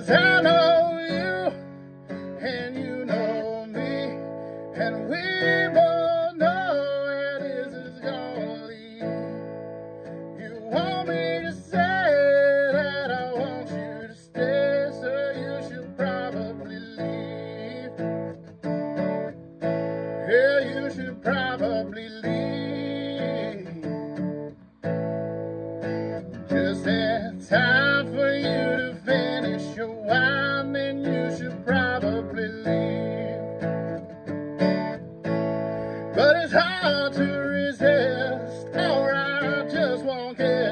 'Cause I know you and you know me, and we both know where this is gonna lead. You want me to say that I want you to stay, so you should probably leave. Yeah, you should probably leave. Just had time for you to finish your wine, then you should probably leave. But it's hard to resist, or I just won't get